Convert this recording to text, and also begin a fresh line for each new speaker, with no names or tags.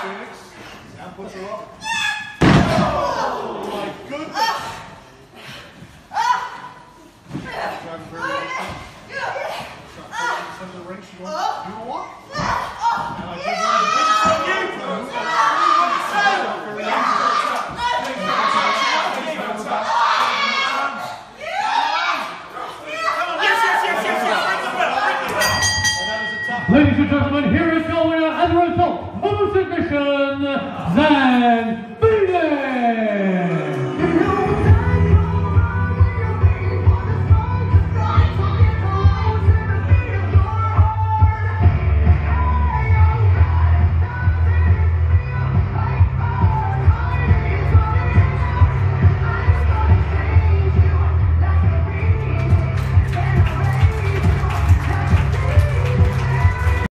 Phoenix. Now puts her up. Oh my goodness! Driving very well. She's not putting this in the ring. She wants to do